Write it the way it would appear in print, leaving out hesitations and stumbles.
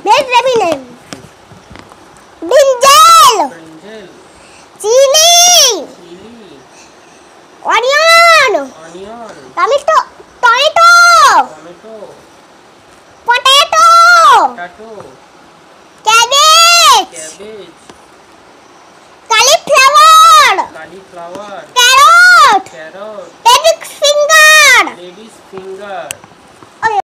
Very name. Brinjal. Brinjal. Chili. Chili. Onion. Onion. Tomato. Tomato. Potato. Potato. Cabbage. Cabbage. Cauliflower. Cauliflower. Carrot. Carrot. Lady's finger. Lady's finger.